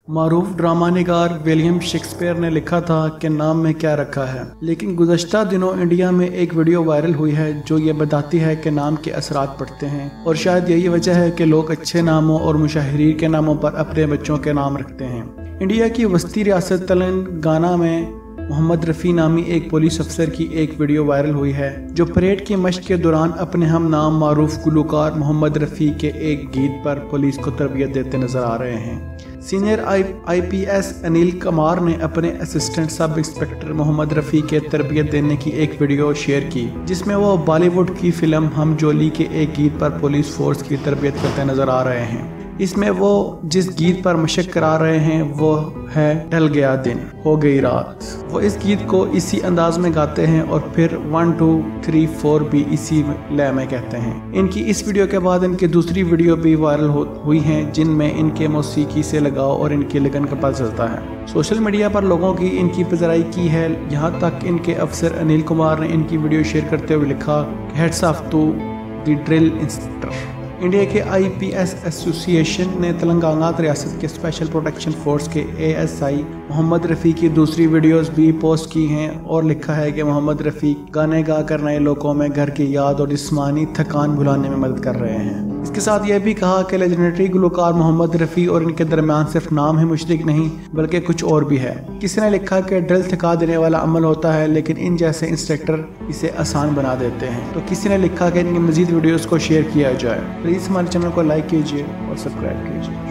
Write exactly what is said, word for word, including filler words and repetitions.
मारूफ drama निगार William Shakespeare ने लिखा था कि नाम में क्या रखा है, लेकिन गुज़श्ता दिनों इंडिया में एक वीडियो वायरल हुई है जो ये बताती है कि नाम के असरात पड़ते हैं, और शायद यही वजह है कि लोग अच्छे नामों और मुशाहिरीन के नामों पर अपने बच्चों के नाम रखते हैं। इंडिया की वस्ती रियासत तेलंगाना में मोहम्मद रफ़ी नामी एक पुलिस अफसर की एक वीडियो वायरल हुई है जो परेड की मश्क के दौरान अपने हम नाम मारूफ गुलकार मोहम्मद रफ़ी के एक गीत पर पुलिस को तरबियत देते नजर आ रहे हैं। Senior I P S Anil Kumar ने अपने assistant sub inspector Mohammad Rafi के तरबियत देने की एक वीडियो शेयर की जिसमें वो बॉलीवुड की फिल्म हम जोली के एक गीत पर पुलिस फोर्स की तरबियत करते नजर आ रहे हैं। इसमें वो जिस गीत पर मशक करा रहे हैं वो है ढल गया दिन हो गई रात। वो इस गीत को इसी अंदाज में गाते हैं और फिर वन टू थ्री फोर भी इसी लय में कहते हैं। इनकी इस वीडियो के बाद इनकी दूसरी वीडियो भी वायरल हुई हैं जिनमें इनके मौसीकी से लगाव और इनकी लगन का पता चलता है। सोशल मीडिया पर लोगों की इनकी पजराई की है, यहाँ तक इनके अफसर अनिल कुमार ने इनकी वीडियो शेयर करते हुए लिखा, heads off to the drill instructor. India के आई पी एस एसोसिएशन ने तेलंगाना रियासत के स्पेशल प्रोटेक्शन फोर्स के A S I Mohammad Rafi की दूसरी वीडियोस भी पोस्ट की हैं और लिखा है कि मोहम्मद रफ़ी गाने गा कर नए लोगों में घर की याद और जिस्मानी थकान भुलाने में मदद कर रहे हैं। इसके साथ यह भी कहा कि लेजेंडरी गुलकार मोहम्मद रफ़ी और इनके दरमियान सिर्फ नाम ही मुशतरक नहीं बल्कि कुछ और भी है। किसी ने लिखा कि ड्रिल थका देने वाला अमल होता है लेकिन इन जैसे इंस्ट्रक्टर इसे आसान बना देते हैं। तो किसी ने लिखा कि इनकी मजीद वीडियोस को शेयर किया जाए। प्लीज़ हमारे चैनल को लाइक कीजिए और सब्सक्राइब कीजिए।